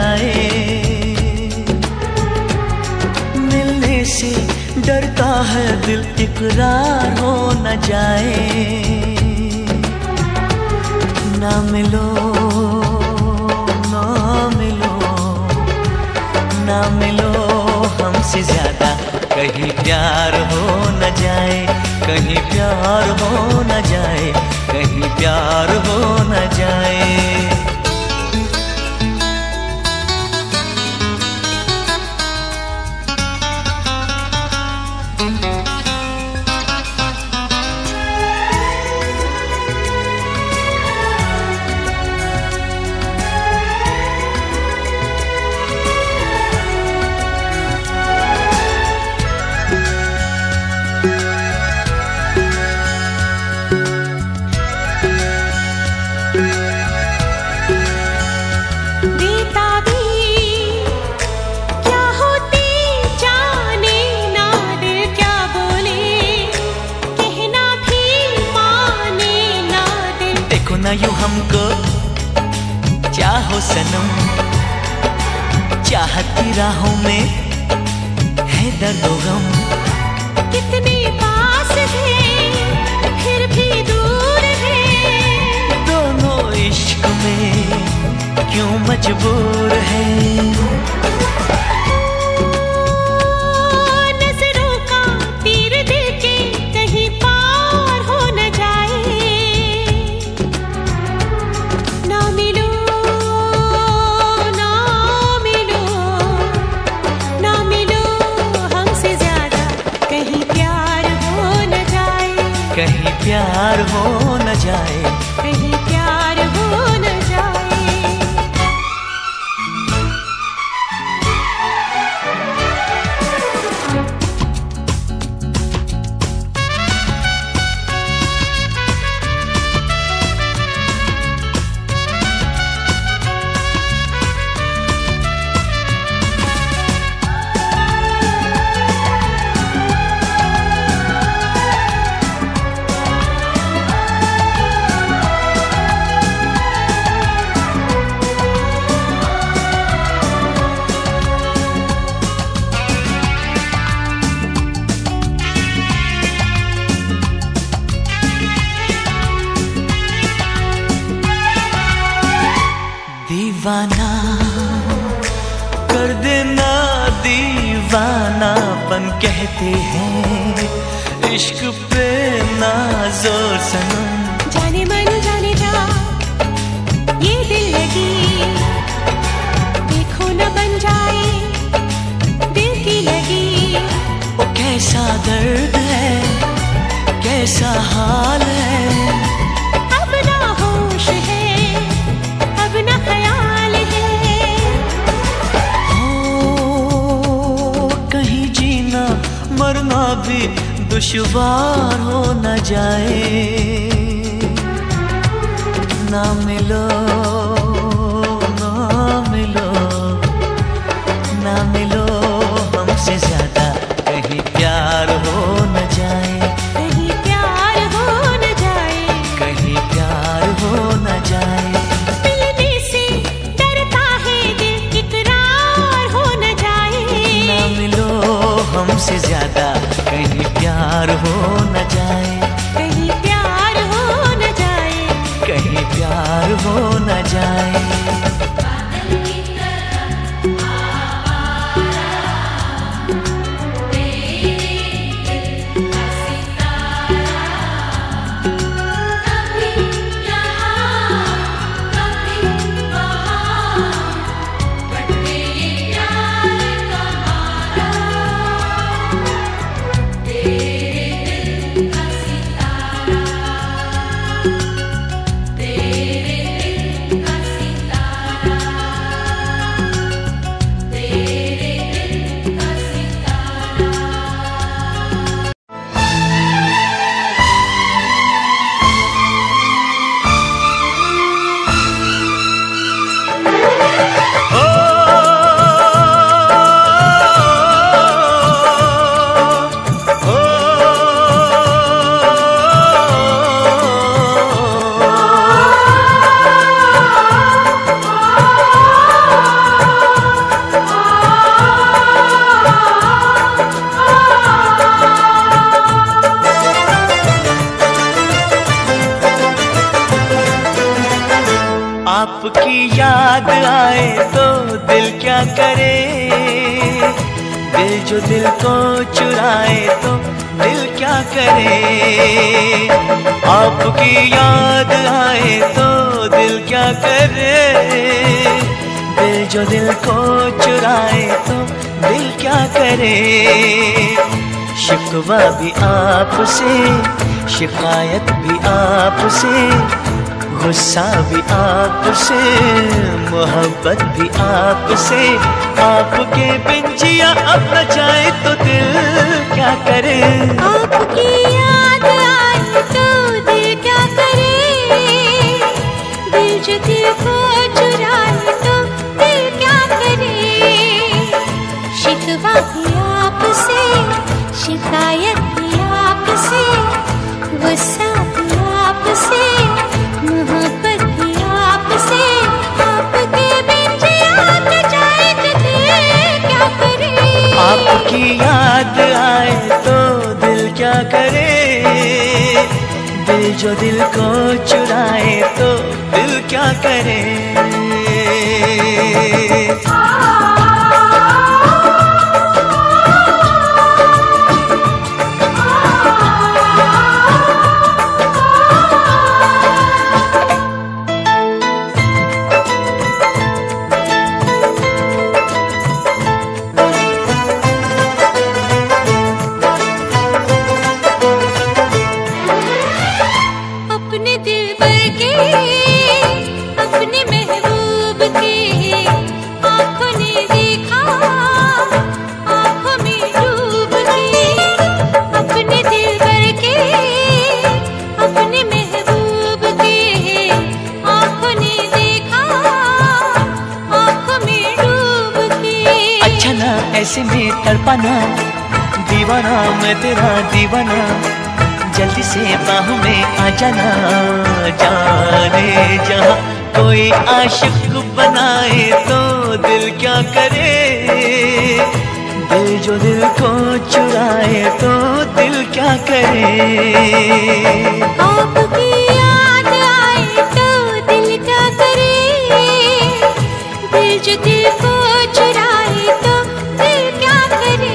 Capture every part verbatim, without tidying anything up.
जाए। मिलने से डरता है दिल, इकरार हो न जाए। ना मिलो ना मिलो ना मिलो हमसे ज्यादा, कहीं प्यार हो न जाए, कहीं प्यार हो न जाए, कहीं प्यार हो न जाए। ना यूं हमको चाहो सनम, चाहत की राहों में है दर्द और गम। कितने पास थे फिर भी दूर है, दोनों इश्क में क्यों मजबूर है। कहीं प्यार हो न जाए, कहीं प्यार हो न जाए। दीवाना कर देना, दीवानापन कहते हैं इश्क पे ना जोर सनम। जाने मन जाने जा ये दिल लगी, देखो न बन जाए दिल की लगी। वो कैसा दर्द है, कैसा हाल है, अब ना होश है, अब ना ख्याल है। ओ कहीं जीना मरना भी दुश्वार हो न जाए। ना मिलो ना मिलो ना मिलो हमसे ज्यादा, कहीं प्यार हो न जाए, कहीं प्यार हो न जाए, कहीं प्यार हो न जाए। मिलने से डरता है दिल, इकरार हो न जाए। ना मिलो हमसे ज्यादा, कहीं प्यार हो न जाए, कहीं प्यार हो न जाए, कहीं प्यार हो न जाए। याद आए तो दिल क्या करे, दिल जो दिल को चुराए तो दिल क्या करे। आपकी याद आए तो दिल क्या करे, दिल जो दिल को चुराए तो दिल क्या करे। शिकवा भी आपसे, शिकायत भी आपसे, गुस्सा भी आपसे, मोहब्बत भी आपसे। आपके बिन जिया अब न जाए तो दिल क्या करे। आपकी याद आए तो दिल क्या करे, दिल जो दिल को चुराए तो दिल क्या करे। शिकवा भी आपसे, शिकायत भी आपसे, गुस्सा भी आपसे, मोहब्बत भी आपसे। आपके बिन जिया न जाए तो दिल क्या करे। आपकी याद आए तो दिल क्या करे, दिल जो दिल को चुराए तो दिल क्या करे। ऐसे में तड़पाना, दीवाना मैं तेरा दीवाना, जल्दी से बाहों में आ जाना। जाने जहाँ कोई आशिक बनाए तो दिल क्या करे, दिल जो दिल को चुराए तो दिल क्या करे। आपकी याद आए तो दिल क्या करे, दिल जो दिल को चुराए तो दिल क्या करे।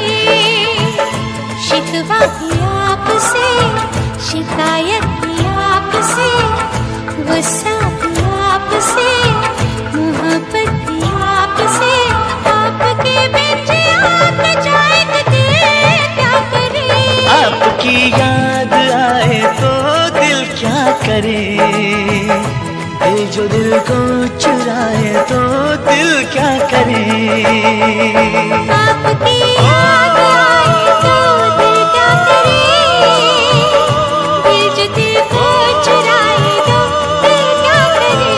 शिकवा भी आपसे, शिकायत भी आपसे, गुस्सा भी आपसे, मोहब्बत भी आपसे। आपके बिन जिया न जाए तो दिल क्या करे। आपकी याद आए तो दिल क्या करे, दिल जो दिल को चुराए तो दिल क्या करे। आपकी याद आए तो दिल क्या करे, दिल जो दिल को चुराए तो दिल क्या करे।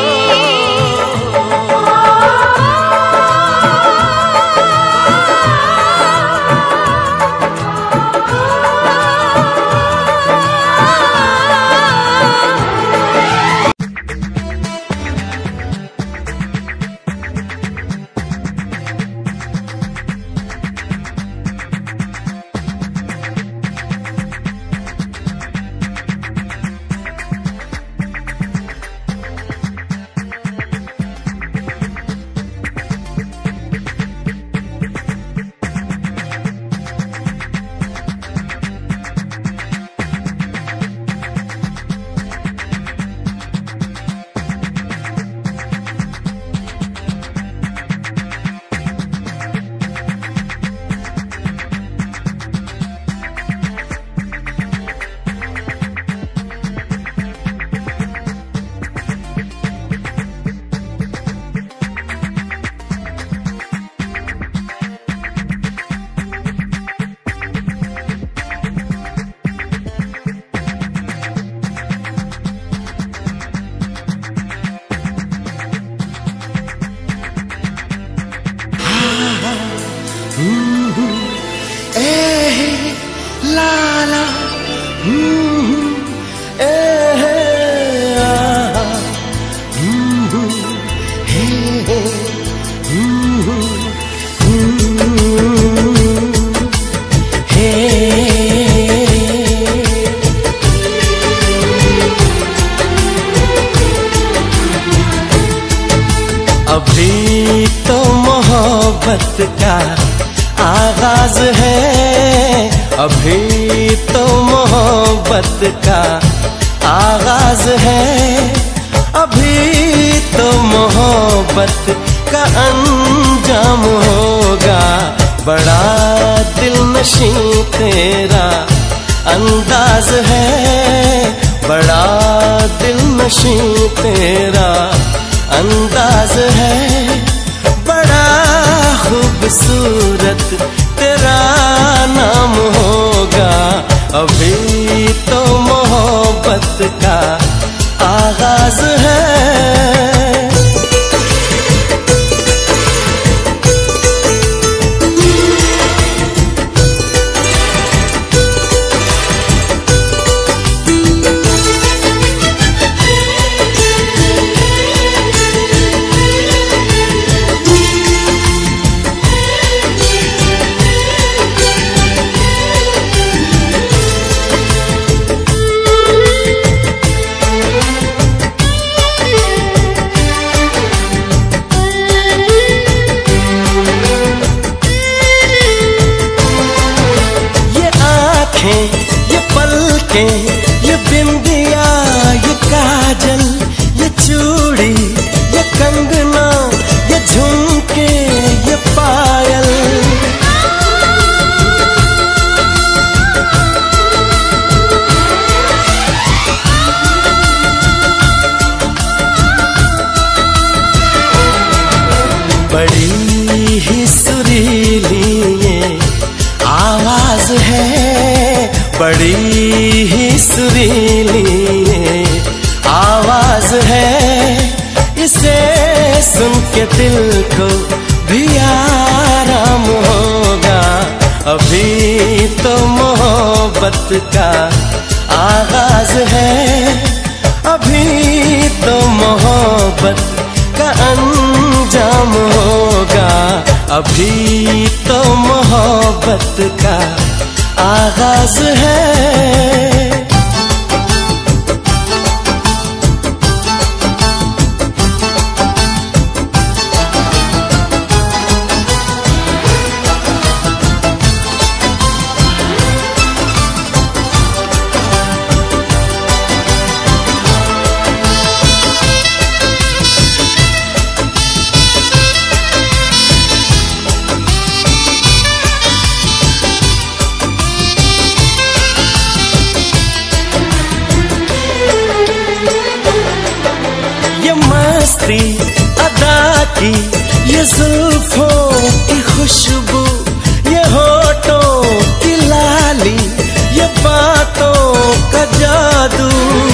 मोहब्बत का आगाज है, अभी तो मोहब्बत का आगाज है, अभी तो मोहब्बत का अंजाम होगा। बड़ा दिलनशीं तेरा अंदाज है, बड़ा दिलनशीं तेरा अंदाज है, बड़ा खूबसूरत तेरा नाम होगा। अभी तो मोहब्बत का आगाज है। ये पलकें, ये बिंदिया, ये काजल, ये चूड़ी, ये कंगना, ये झुमके, ये पायल, बड़ी ही सुरीली ये आवाज है, बड़ी ही सुरीली ये आवाज है। इसे सुन के दिल को भी आराम होगा। अभी तो मोहब्बत का आगाज है, अभी तो मोहब्बत का अंजाम होगा। अभी तो मोहब्बत का आगाज है। अदा की ये जुल्फों की खुशबू, ये होठों की लाली, ये बातों का जादू,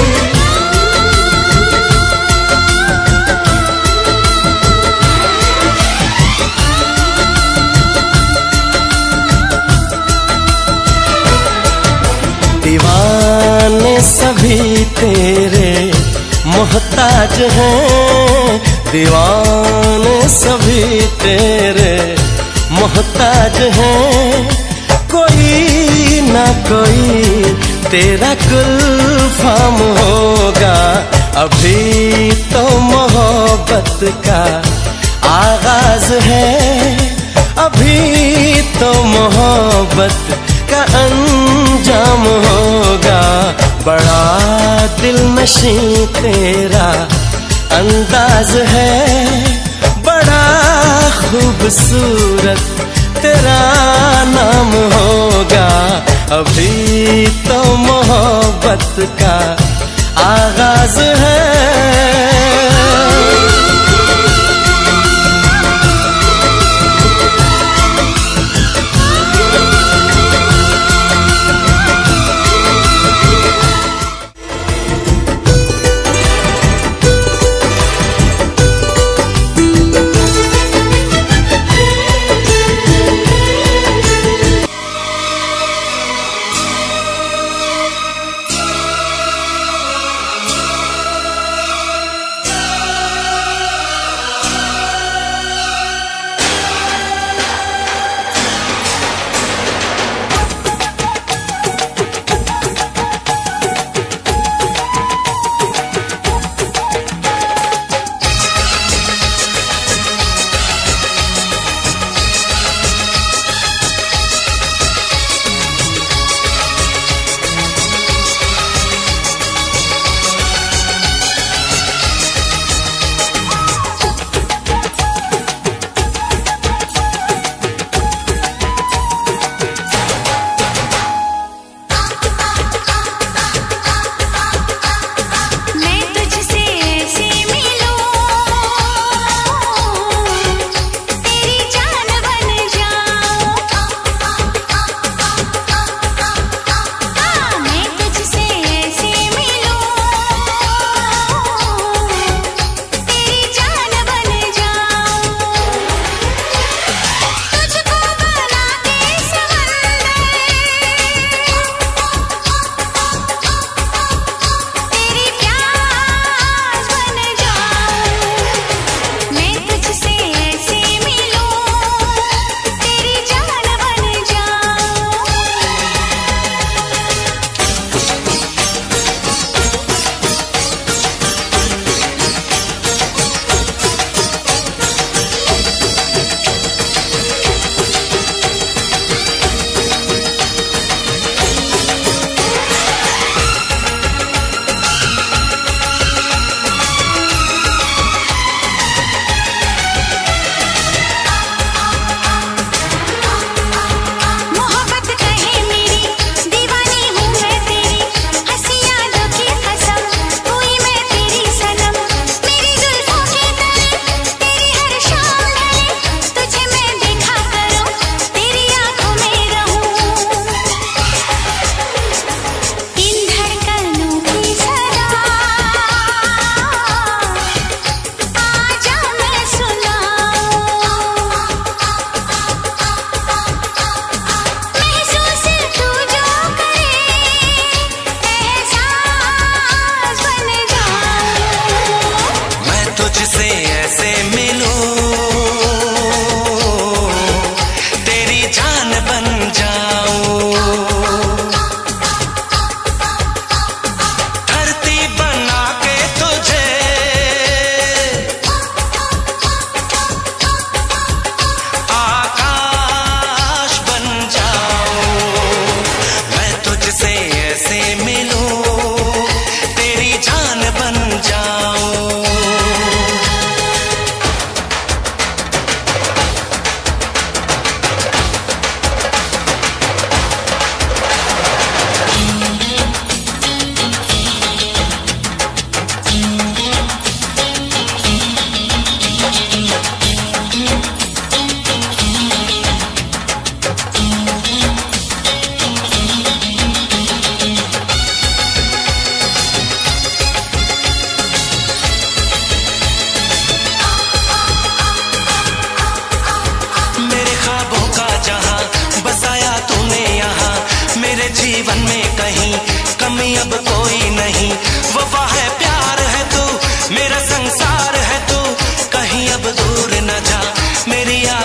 दीवाने सभी तेरे मोहताज हैं, दीवाने सभी तेरे मोहताज हैं। कोई ना कोई तेरा गुलफाम होगा। अभी तो मोहब्बत का आगाज है, अभी तो मोहब्बत का अंजाम होगा। बड़ा दिलनशीं तेरा अंदाज है, बड़ा खूबसूरत तेरा नाम होगा। अभी तो मोहब्बत का आगाज है।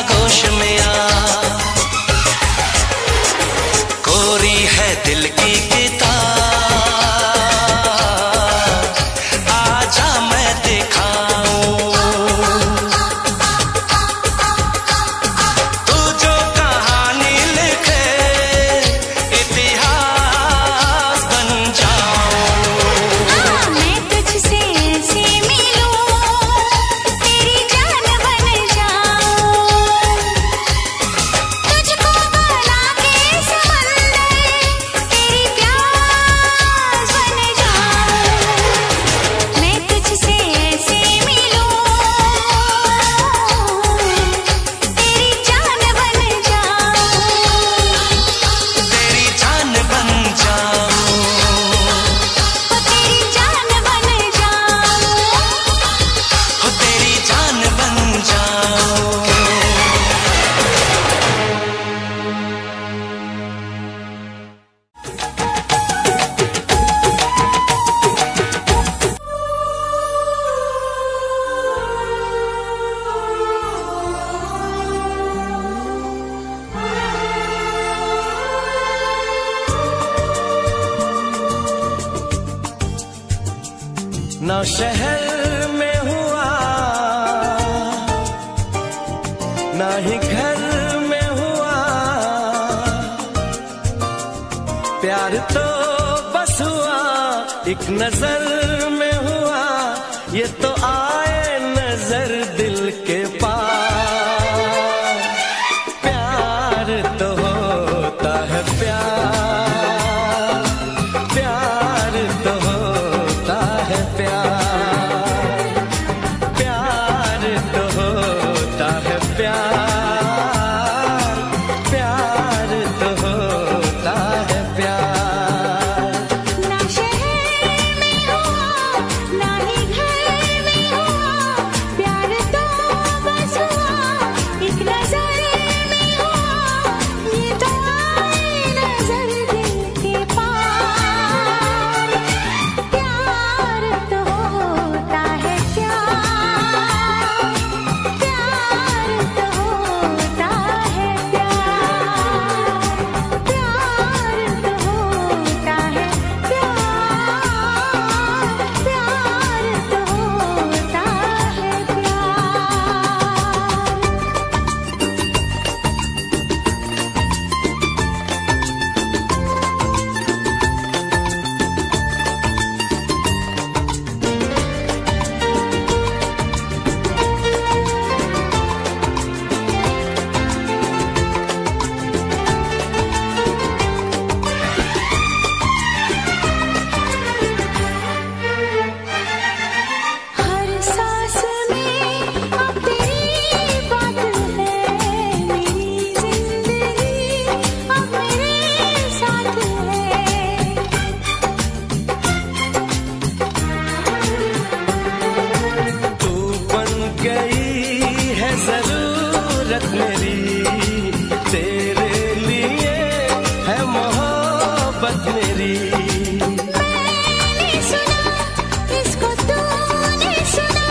आगोश में आ, कोरी है दिल की किताब, आजा मैं दिखाऊं तू जो कहानी लिखे, इतिहास बन जाऊं। मैं तुझसे ऐसे मिलूं, तेरी जान बन जाऊं, तुझको बना के समंदर, तेरी प्यास बन जाऊं। मैं तुझसे ऐसे मिलूं, तेरी जान बन जाऊं, तेरी जान बन जाऊं, ओ तेरी जान बन जाऊं। हो तेरी जान बन जाऊं। ना शहर में हुआ, ना ही घर में हुआ, प्यार तो बस हुआ एक नजर में हुआ, ये तो आए नजर दिल के पार। प्यार तो होता है प्यार, प्यार तो होता है प्यार, प्यार तो होता है प्यार, प्यार तो होता है प्यार। ना शहर में हुआ, ना ही घर में हुआ, प्यार तो बस हुआ एक नजर में हुआ, ये तो आए नजर दिल के पार। प्यार तो होता है प्यार, प्यार तो होता है प्यार, प्यार तो होता है प्यार, प्यार तो होता है हर सांस में अब तेरी बात है, मेरी जिंदगी अब मेरे साथ है। तू बन गई है जरूरत मेरी, तेरे लिए है मोहब्बत मेरी। मैंने सुना इसको तूने सुना,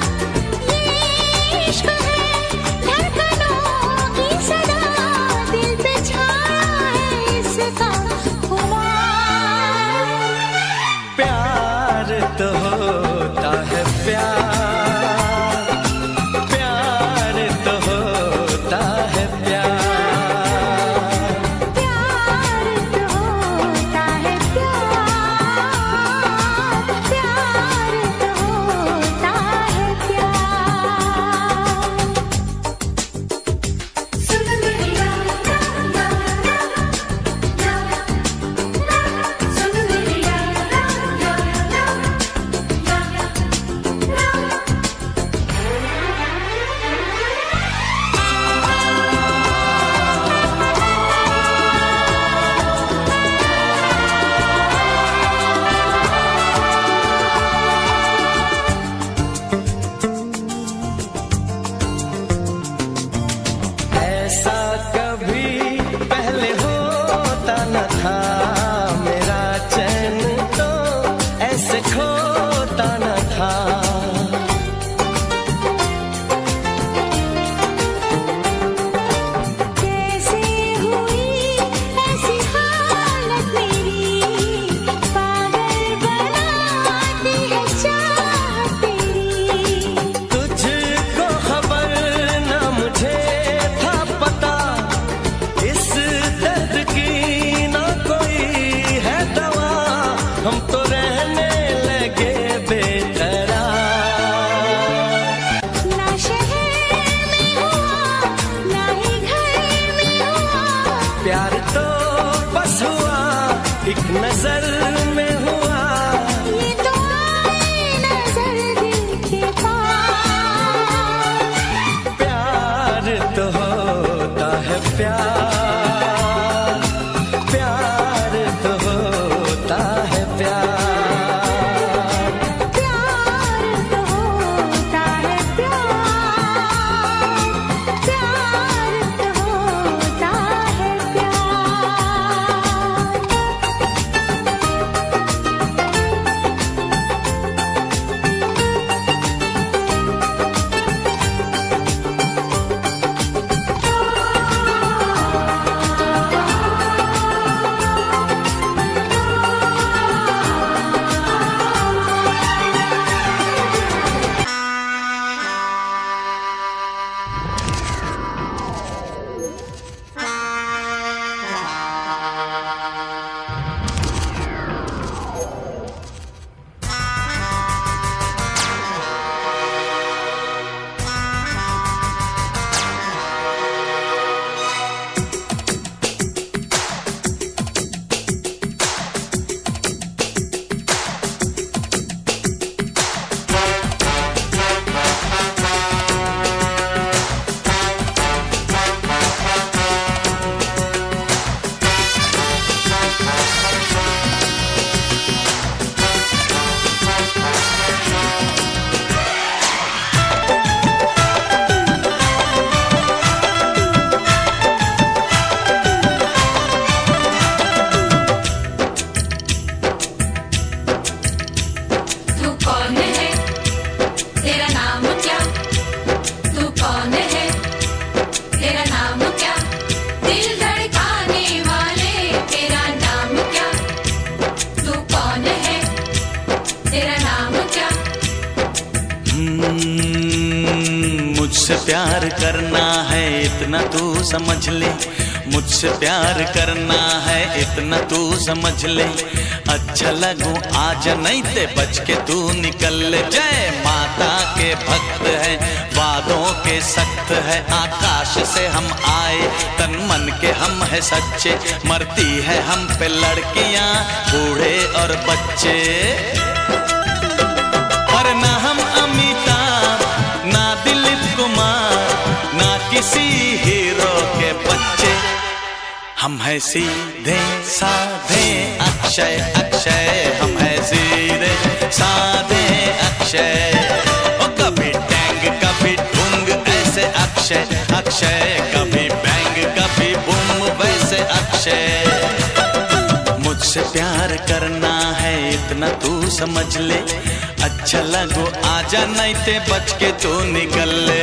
ये इश्क है धड़कनों की सदा, दिल पे छाया है इसका खुमार। प्यार तो होता है प्यार, प्यार तो होता है प्यार, प्यार तो होता है प्यार, प्यार तो होता है प्यार। सुन मेरी रात, सुन मेरी ऐसा कभी पहले होता न था, मेरा चैन तो ऐसे खोता न था। नजर में हुआ ये तो आए नजर दिल के पास। प्यार तो होता है प्यार, प्यार तो होता है प्यार, प्यार तो होता है प्यार, प्यार तो होता है प्यार। तू कौन है, तेरा नाम क्या? तू कौन है, तेरा नाम क्या? दिल धड़काने वाले, तेरा नाम क्या? तू कौन है, तेरा नाम क्या? हम्म, मुझसे प्यार करना है इतना तू समझ ले, मुझसे प्यार करना है इतना तू समझ ले। अच्छा लगूं आज नहीं ते बच के तू निकल ले। जय माता के भक्त है, वादों के सख्त है, आकाश से हम आए, तन मन के हम है सच्चे। मरती है हम पे लड़कियां, बूढ़े और बच्चे, पर ना हम अमिताभ, ना दिलीप कुमार, ना किसी हीरो के बच्चे। हम है सीधे साधे अक्षय अक्षय, हम है सीधे साधे अक्षय। ओ कभी टैंग कभी ढूंग ऐसे अक्षय अक्षय, कभी बैंग कभी बूम वैसे अक्षय। मुझसे प्यार करना है इतना तू समझ ले। अच्छा लगो आजा नहीं ते बच के तू निकल ले।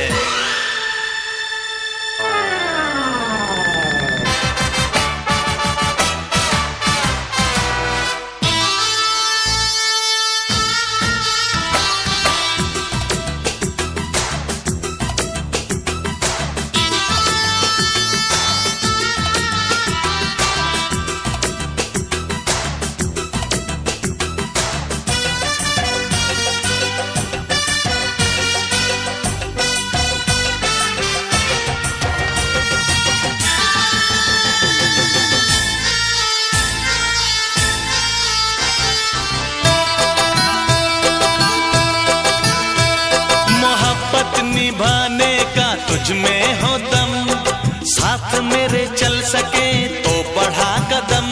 निभाने का तुझ में हो दम, साथ मेरे चल सके तो बढ़ा कदम।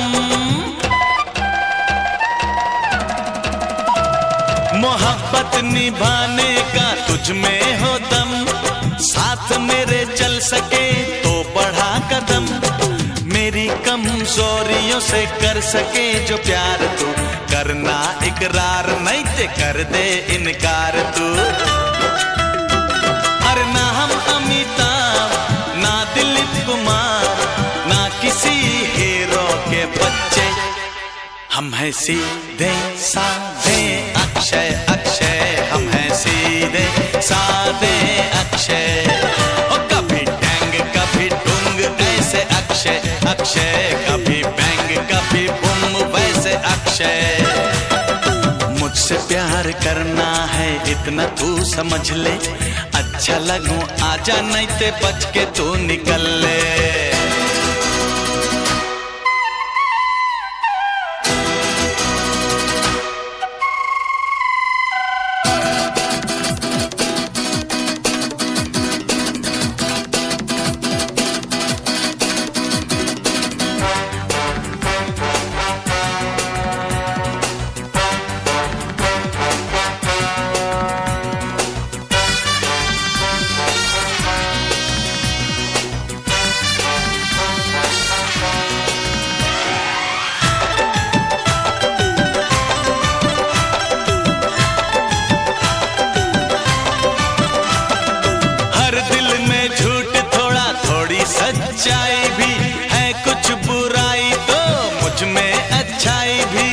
मोहब्बत निभाने का तुझ में हो दम, साथ मेरे चल सके तो बढ़ा कदम। मेरी कमजोरियों से कर सके जो प्यार तू, करना इकरार नहीं ते कर दे इनकार तू। अरे ना हम अमिताभ, ना दिलीप कुमार, ना किसी हीरो के बच्चे। हम हैं सीधे साधे अक्षय अक्षय, हम हैं सीधे साधे अक्षय। और कभी टैंग कभी डूंग ऐसे अक्षय अक्षय, कभी बैंग कभी बुम वैसे अक्षय। मुझसे प्यार करना है इतना तू समझ ले। अच्छा लगूं आजा नहीं ते बच के तू निकल ले। थोड़ी सच्चाई भी है, कुछ बुराई तो मुझ में अच्छाई भी।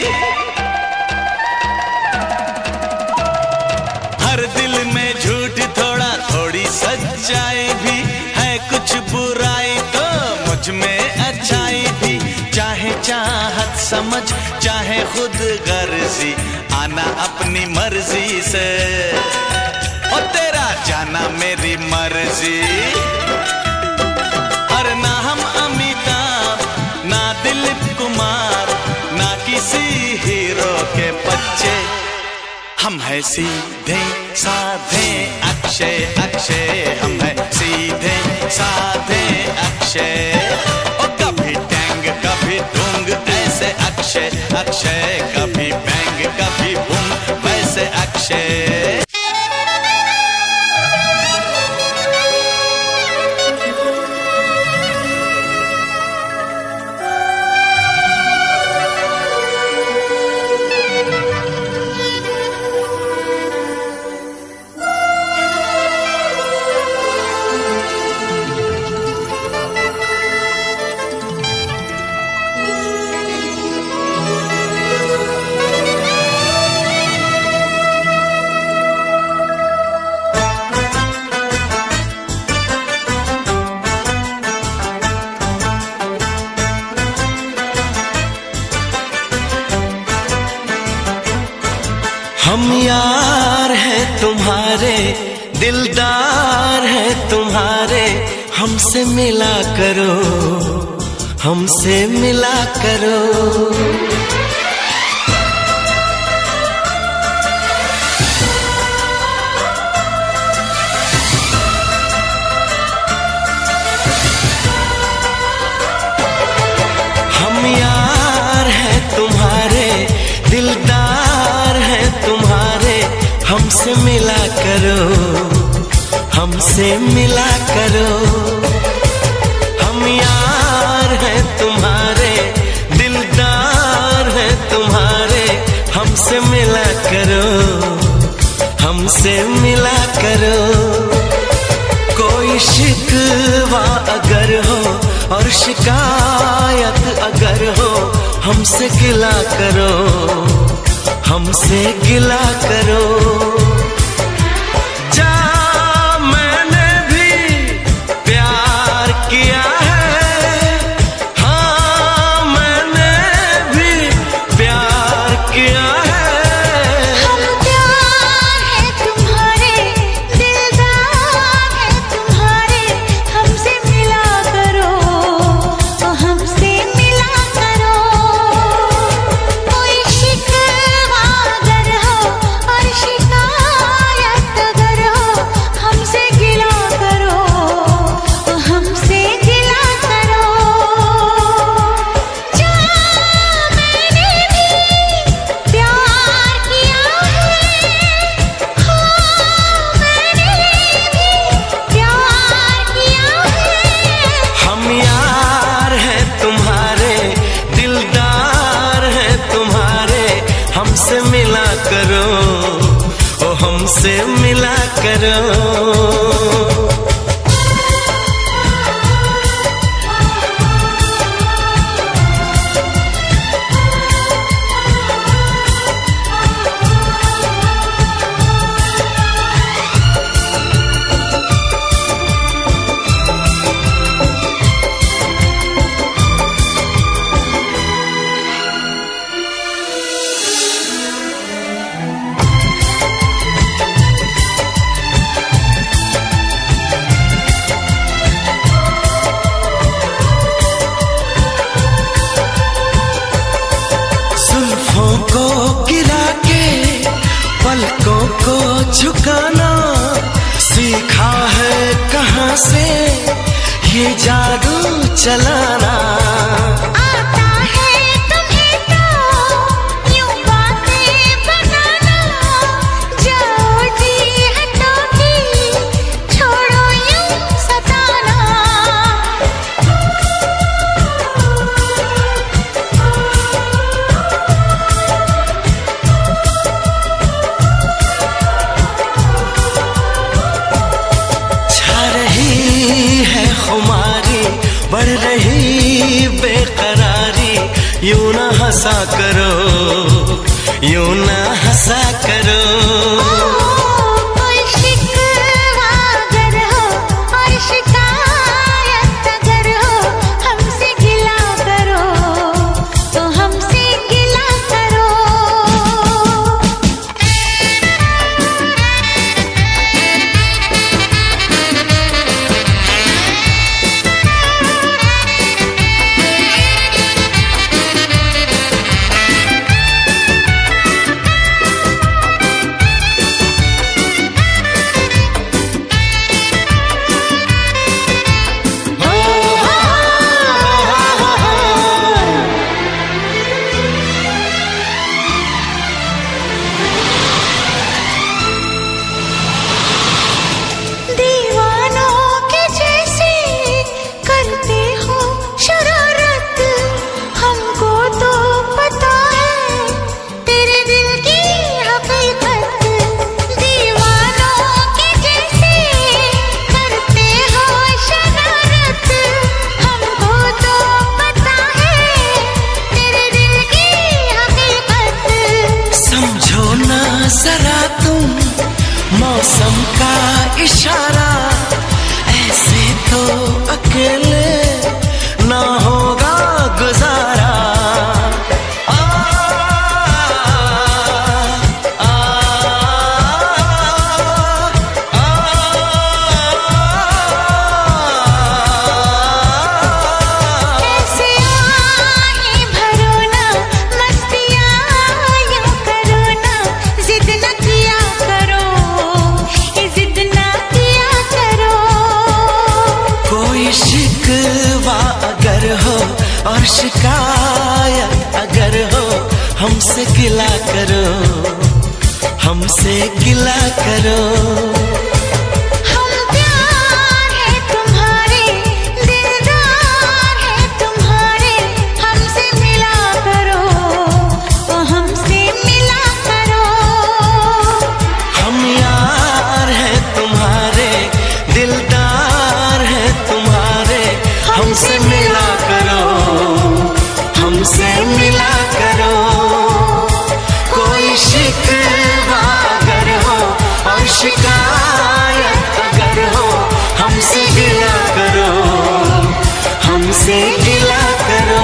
हर दिल में झूठ थोड़ा थोड़ी सच्चाई भी है, कुछ बुराई तो मुझ में अच्छाई भी। चाहे चाहत समझ चाहे खुद गर्जी, आना अपनी मर्जी से और तेरा जाना मेरी मर्जी। और ना हम अमिताभ ना दिलीप कुमार ना किसी हीरो के बच्चे, हम है सीधे साधे अक्षय अक्षय, हम है सीधे साधे अक्षय। और कभी टैंग कभी डूंग ऐसे अक्षय अक्षय, कभी बैंग कभी बूंग वैसे अक्षय। हम यार हैं तुम्हारे, दिलदार हैं तुम्हारे, हमसे मिला करो, हमसे मिला करो। हम यार हैं तुम्हारे, दिलदार हैं तुम्हारे, हमसे मिला करो, हमसे मिला करो। हम यार हैं तुम्हारे, दिलदार हैं तुम्हारे, हमसे मिला करो, हमसे मिला करो। कोई शिकवा अगर हो और शिकायत अगर हो, हमसे गिला करो, हमसे गिला करो। जा मैंने भी प्यार किया है, हाँ मैंने भी प्यार किया है। हम प्यार है तुम्हारे, दिलदार है तुम्हारे, हमसे मिला करो, हमसे मिला करो। कोई शिकवा अगर हो और शिकायत अगर हो, हमसे गिला करो, हमसे गिला करो। जा मैंने भी प्यार किया है, हाँ मैंने भी प्यार किया है। हम यार हैं तुम्हारे, दिलदार हैं तुम्हारे, हमसे मिला करो, ओ हमसे मिला करो। जुल्फों को गिरा के पलकों को झुकाना, सीखा है कहाँ से ये जादू चलाना। आता है तुम्हें तो यूं बातें बनाना, जाओ जी हटोगी, छोड़ो यूं सताना। छा रही है खुमारी बढ़ रही बेकरारी, यूं ना हंसा करो, यूं ना हंसा करो। जरा तुम मौसम का इशारा, ऐसे तो अकेले ना होगा गुजारा। आ, आ, आ, कैसे आए भरो ना, मस्तियाँ यूं करो ना, जिद न किया करो, ये जिद न किया करो। कोई शिकवा अगर हो और शिकायत अगर हो, हमसे गिला करो, हमसे गिला करो। हम प्यार है तुम्हारे, दिलदार है तुम्हारे, हमसे मिला करो, ओ हमसे मिला करो। हम यार हैं तुम्हारे, दिलदार हैं तुम्हारे, हमसे मिला करो, हमसे मिला करो। कोई शिकवा अगर हो और शिकायत अगर हो, हमसे गिला करो, हमसे गिला करो।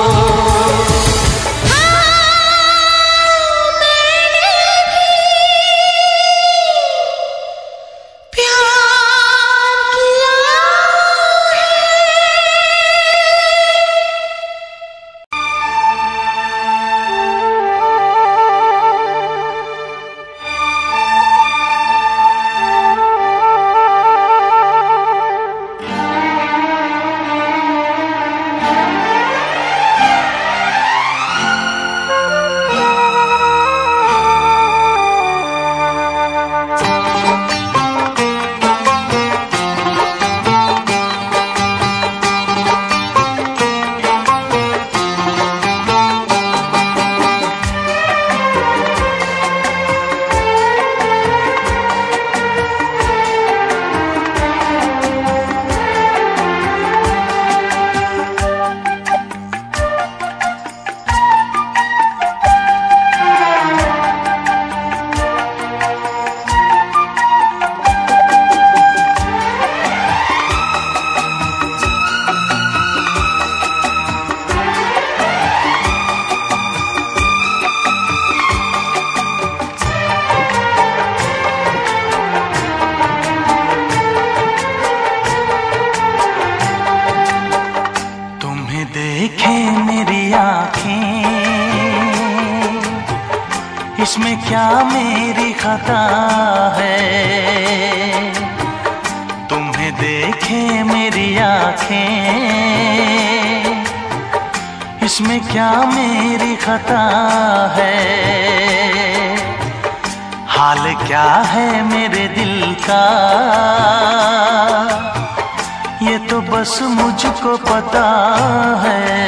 इसमें क्या मेरी खता है, तुम्हें देखे मेरी आँखें, इसमें क्या मेरी खता है। हाल क्या है मेरे दिल का, ये तो बस मुझको पता है।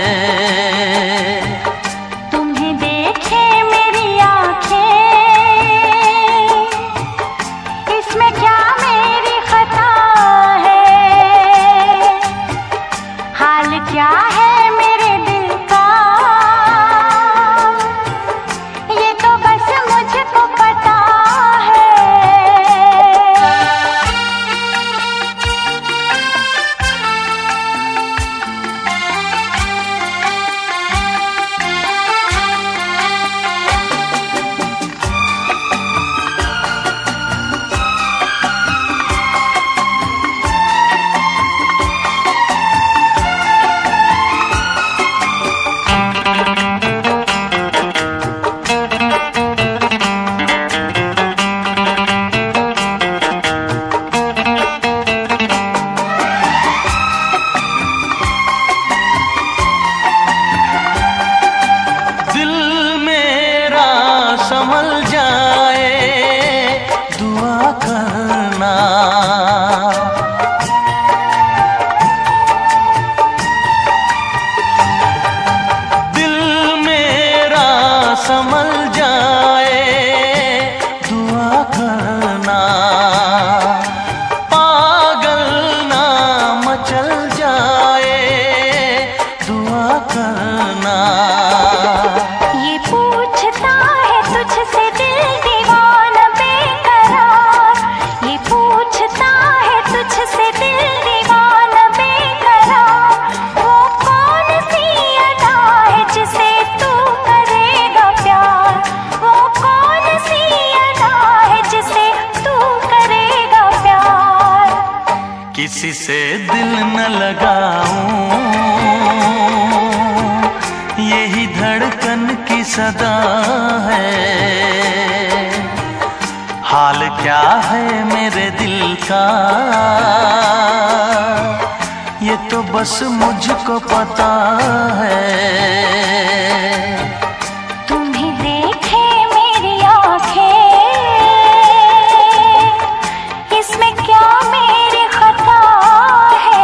हाल क्या है मेरे दिल का, ये तो बस मुझको पता है। संभल जाए दुआ करना, दिल मेरा संभल जाए दुआ करना, पागल ना मचल जाए दुआ करना। ये पूछता है तुझसे दिल दीवाना बेकरार, ये पूछता है तुझसे दिल दीवाना बेकरार, वो कौन सी अदा है जिसे तू करेगा प्यार, वो कौन सी अदा है जिसे तू करेगा प्यार। किसी से दिल न लगाऊं, यही धड़कन की सदा है। हाल क्या है मेरे दिल का, ये तो बस मुझको पता है। तुम्हें देखे मेरी आंखें, इसमें क्या मेरी खता है।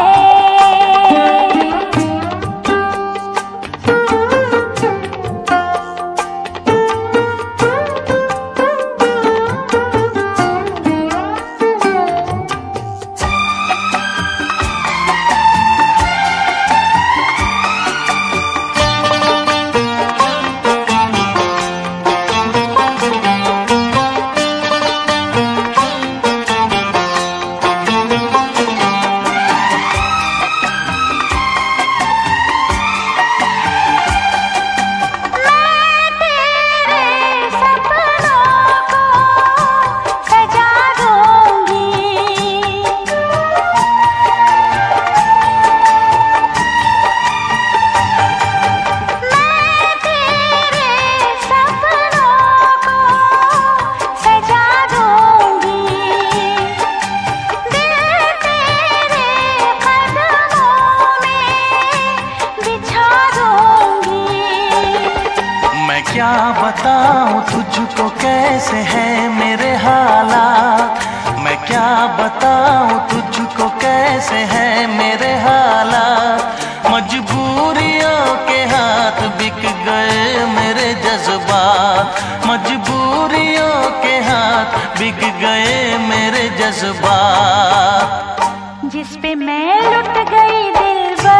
क्या बताऊं तुझको कैसे है मेरे हालात, मैं क्या बताऊं तुझको कैसे है मेरे हालात। मजबूरियों के हाथ बिक गए मेरे जज्बात, मजबूरियों के हाथ बिक गए मेरे जज्बात। जिस पे मैं लुट गई दिलबर,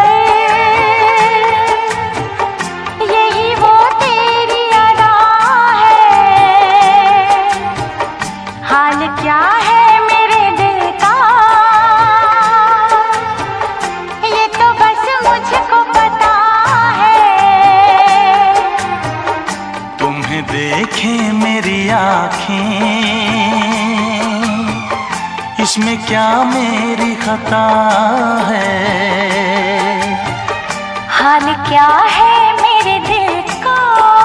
यही वो तेरी अदा है। हाल क्या है मेरे दिल का, ये तो बस मुझको पता है। तुम्हें देखे मेरी आँखें, इसमें क्या मेरी खता है। हाल क्या है मेरे दिल का,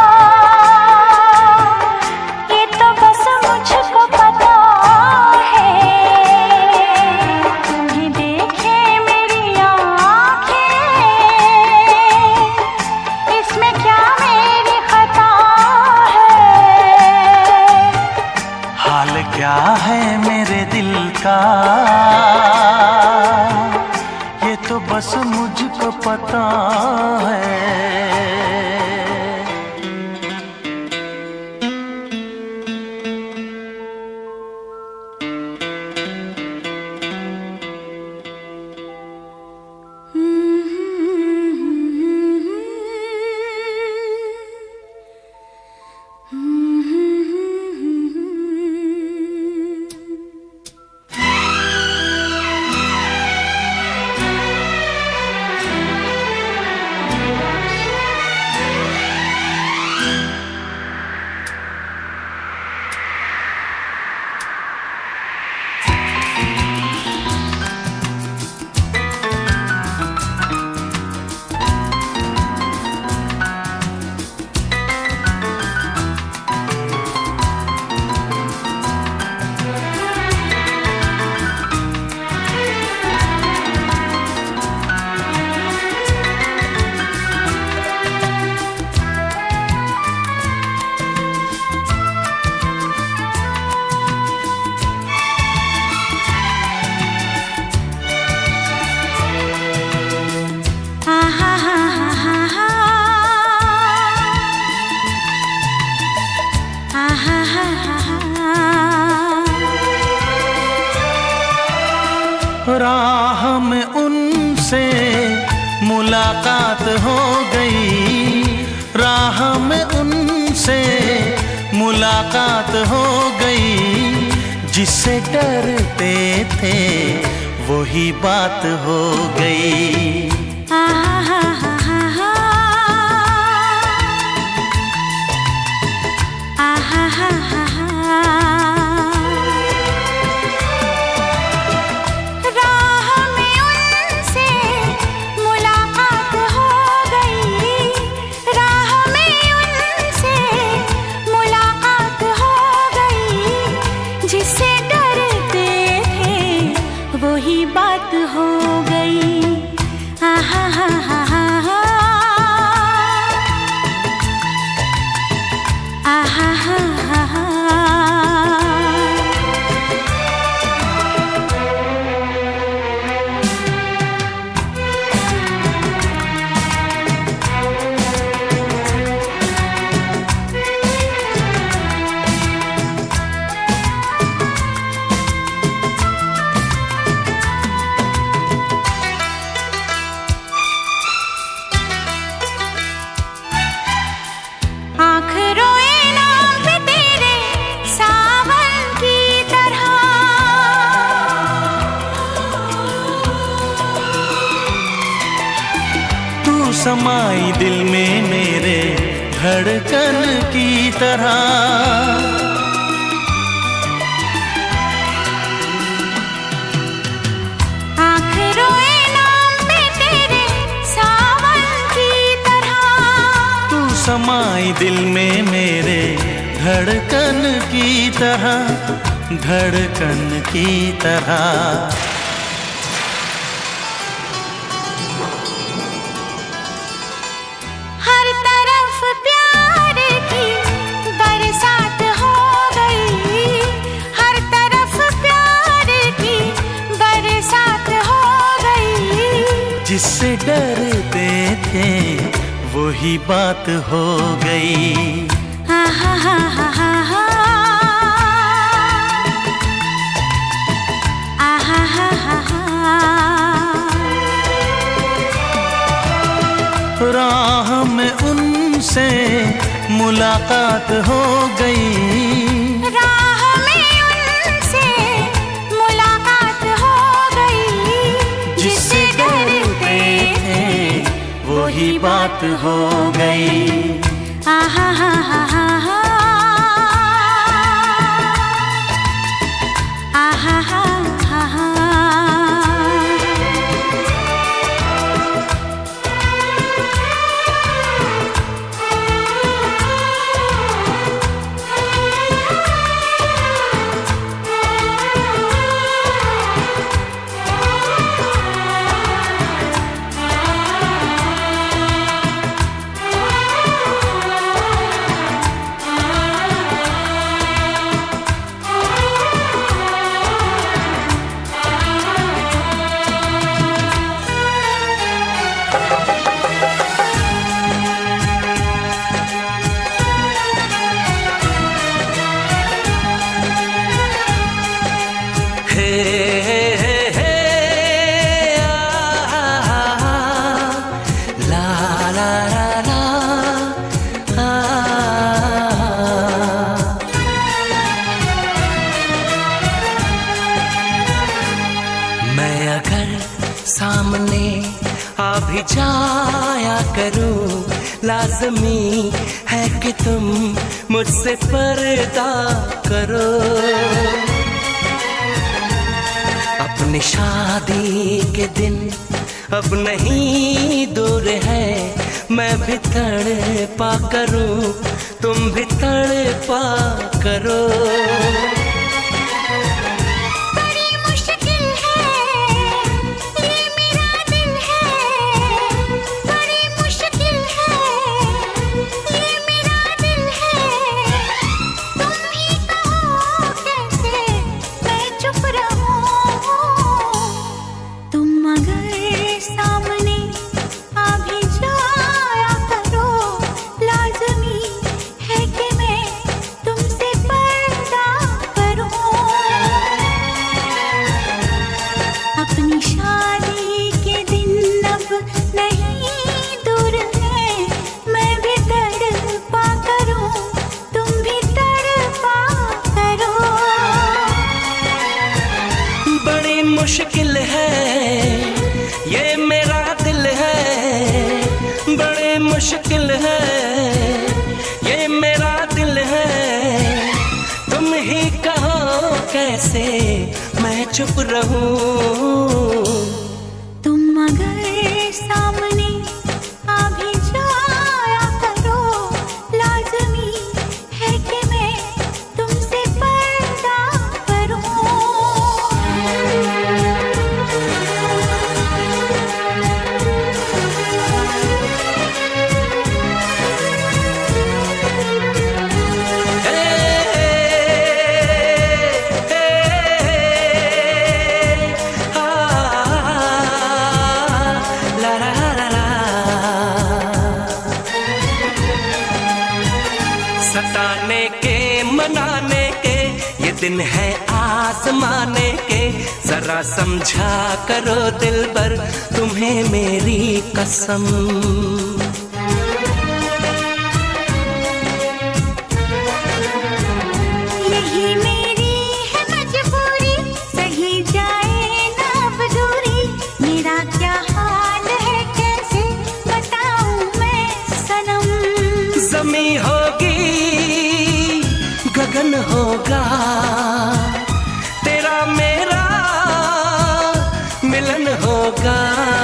ये तो बस मुझको पता है। तुम्हें देखे मेरी आँखें, इसमें क्या मेरी खता है। हाल क्या है मेरे दिल का, ये तो बस मुझको पता है। Mm-hmm. मुलाकात हो गई, राह में उनसे मुलाकात हो गई। जिससे डरते थे वही बात हो गई। समाई दिल में मेरे धड़कन की तरह। आँख रोए नाम पे तेरे सावन की तरह। तू समाई दिल में मेरे धड़कन की तरह, धड़कन की तरह। जिससे डरते थे वही बात हो गई। आहा हा हा हा हा, आहा हा हा हा। राह में उनसे मुलाकात हो गई, राह में उनसे मुलाकात हो गई। जिससे डरते वही बात हो गई। आहा हा हा हा हा, आहा हा हा हा। सामने आ भी जाया करूं, लाज़मी है कि तुम मुझसे पर्दा करो। अपनी शादी के दिन अब नहीं दूर है, मैं भी तड़पा करूं, तुम भी तड़पा करो। पर कैसे मैं चुप रहूं। तुम अगर सामने आ भी जाया करो, लाज़मी है कि मैं तुमसे पर्दा करूं। सताने के मनाने के ये दिन है आसमाने के, जरा समझा करो दिल पर तुम्हें मेरी कसम। यही मेरी है मजबूरी, सही जाए ना अब दूरी। मेरा क्या हाल है कैसे बताऊं मैं सनम। ज़मीं होगी गगन होगा, तेरा मेरा मिलन होगा।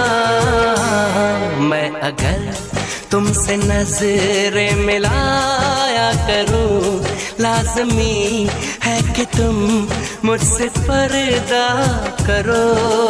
मैं अगर तुमसे नजरें मिलाया करूं, लाज़मी है कि तुम मुझसे पर्दा करो।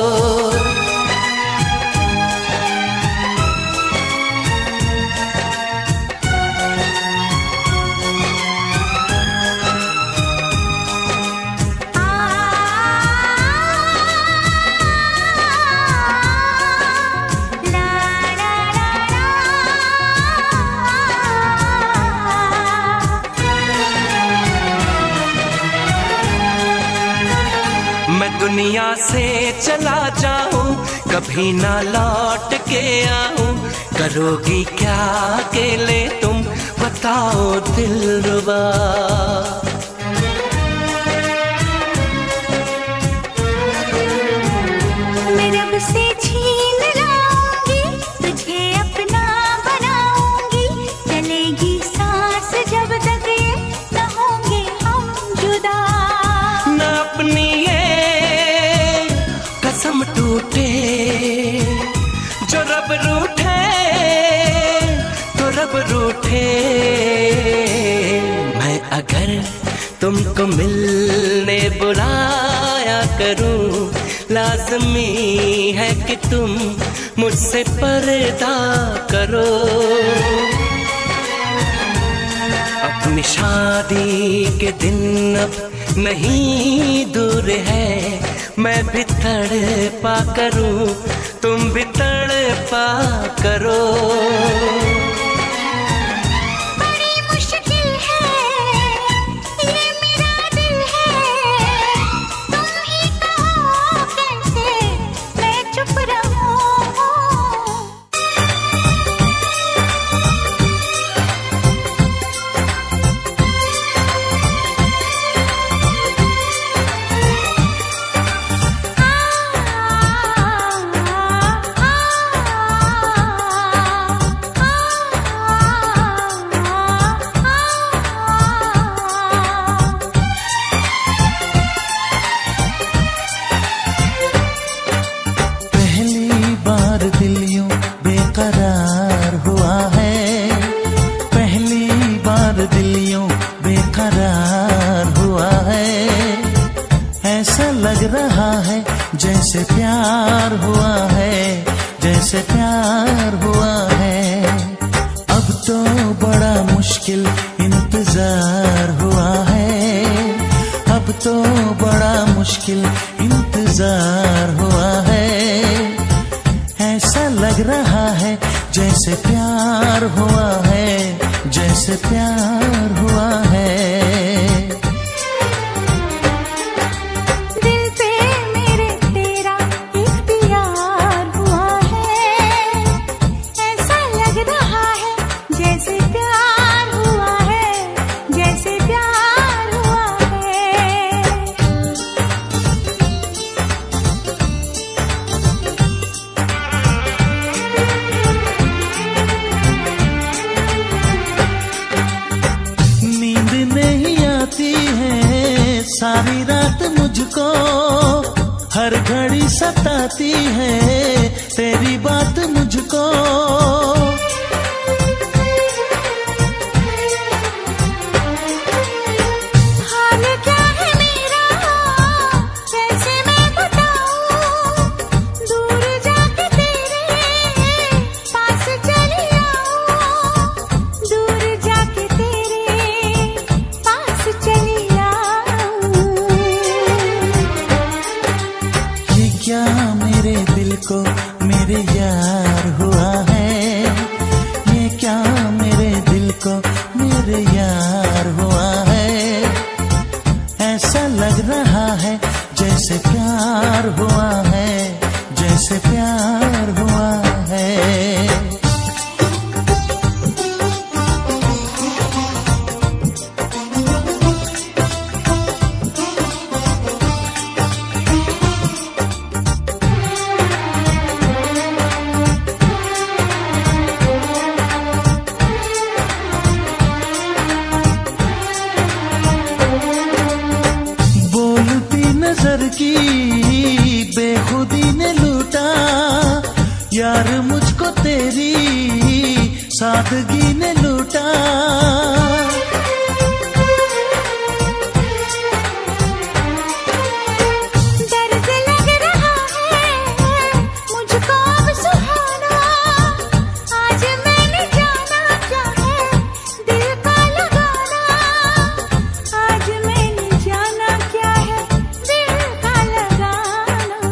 दुनिया से चला जाऊं, कभी ना लौट के आऊं। करोगी क्या अकेले तुम बताओ दिलरुबा। मैं रब से छीन लाऊंगी, तुझे अपना बनाऊंगी। चलेगी सांस जब तक ये न होंगे हम जुदा। न अपनी कसम टूटे, जो रब रूठे तो रब रूठे। मैं अगर तुमको मिलने बुलाया करूं, लाज़मी है कि तुम मुझसे पर्दा करो। अपनी शादी के दिन अब नहीं दूर है, मैं भी तड़पा करूं, तुम भी तड़पा करो। बड़ी मुश्किल है ये मेरा दिल है, तुम ही कहो कैसे मैं चुप रहूं। बेकरार हुआ है, पहली बार दिल यूं बेकरार हुआ है। ऐसा लग रहा है जैसे प्यार हुआ है, जैसे प्यार हुआ है। अब तो बड़ा मुश्किल इंतजार हुआ है, अब तो बड़ा मुश्किल इंतजार हुआ है। ऐसा लग रहा है जैसे प्यार हुआ है, जैसे प्यार हुआ है। दिल पे मेरे तेरा इख्तियार हुआ है, ऐसा लग रहा है जैसे प्यार हुआ है, जैसे प्यार हुआ है। सताती है तेरी बात मुझको। हाल क्या है मेरा कैसे मैं बताऊं, दूर जाके तेरे पास चली आऊं, दूर जाके तेरे पास चली आऊं। ये क्या मेरे दिल को मेरे यार हुआ है, ये क्या मेरे दिल को मेरे यार हुआ है। ऐसा लग रहा है जैसे प्यार हुआ है, जैसे प्यार हुआ है। नजर की बेखुदी ने लूटा यार मुझको, तेरी सादगी ने लूटा। दर्द लग रहा है मुझको अब सुहाना, आज मैंने जाना क्या है दिल का लगाना, आज मैंने जाना क्या है दिल का लगाना।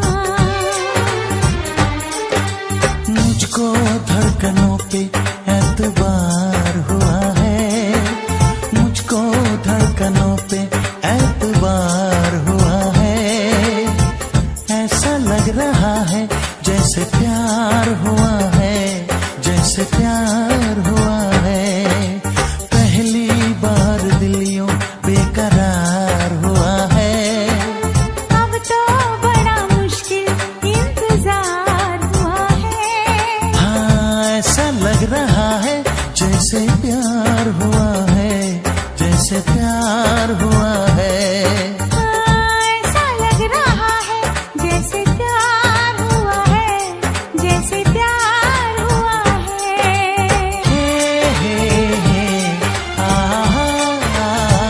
मुझको धड़कनों पे एतबार हुआ है, मुझको धड़कनों पे एतबार हुआ है। ऐसा लग रहा है जैसे प्यार हुआ है, जैसे प्यार हुआ है। पहली बार दिल यूं बेकरार हुआ है, अब तो बड़ा मुश्किल इंतजार हुआ है। हाँ ऐसा लग रहा है जैसे प्यार हुआ है, जैसे प्यार हुआ है। ऐसा लग रहा है जैसे प्यार हुआ है, जैसे प्यार हुआ है। हे हे हे आ आ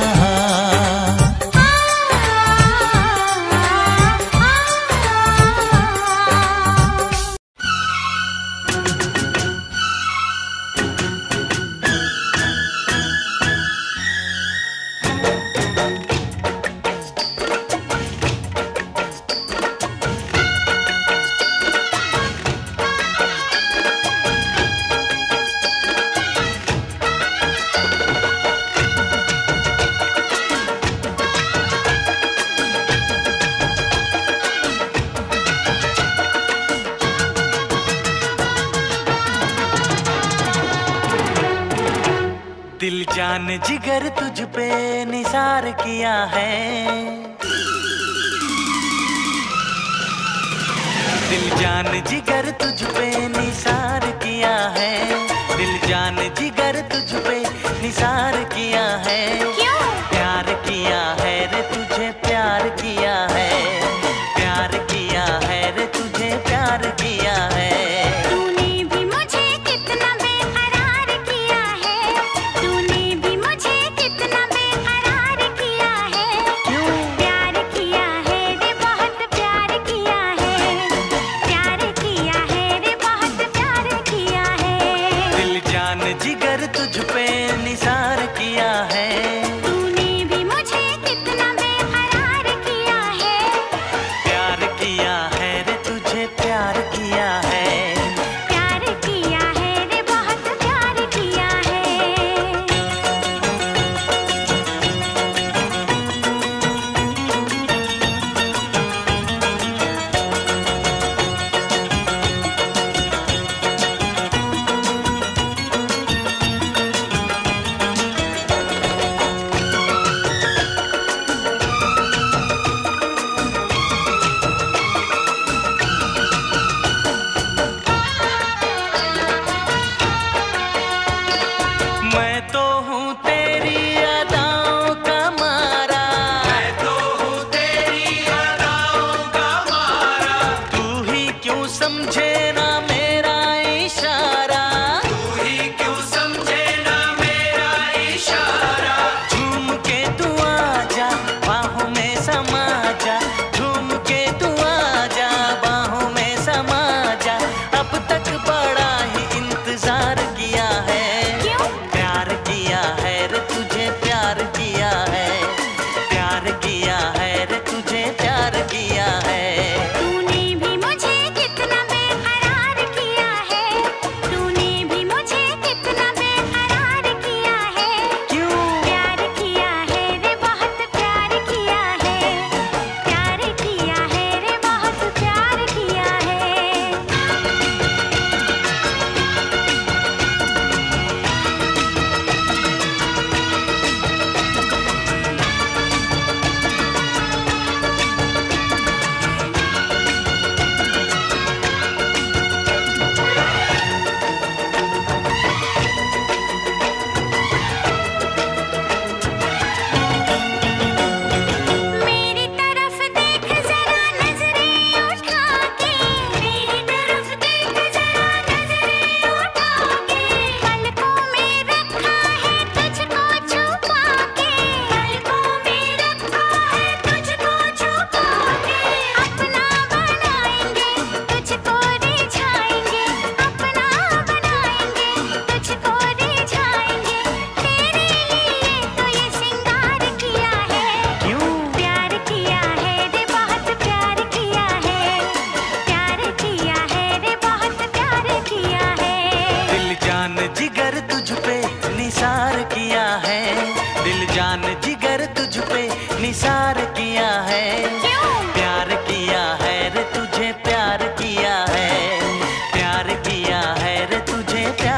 दिल जान जिगर तुझ पे निसार किया है, दिल जान जिगर तुझ पे निसार किया है, दिल जान जिगर तुझ पे निसार किया है। क्यों? प्यार किया है रे तुझे प्यार किया है, प्यार किया है रे तुझे प्यार किया है। तूने भी मुझे कितना बेकरार किया है, तूने भी मुझे कितना बेकरार किया है। क्यों? प्यार किया है रे बहुत प्यार किया है, प्यार किया है रे बहुत प्यार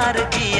प्यार किया